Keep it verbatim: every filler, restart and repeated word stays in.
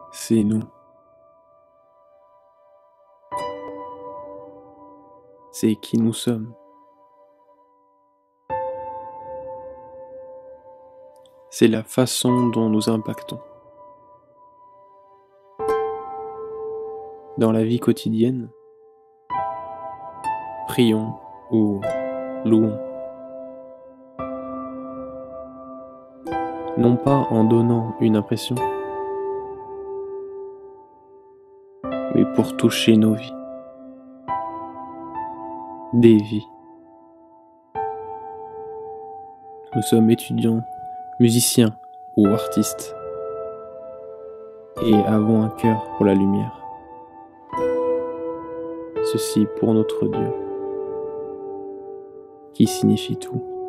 C'est nous. C'est qui nous sommes. C'est la façon dont nous impactons. Dans la vie quotidienne, prions ou louons. Non pas en donnant une impression, mais pour toucher nos vies, des vies. Nous sommes étudiants, musiciens ou artistes, et avons un cœur pour la lumière. Ceci pour notre Dieu, qui signifie tout.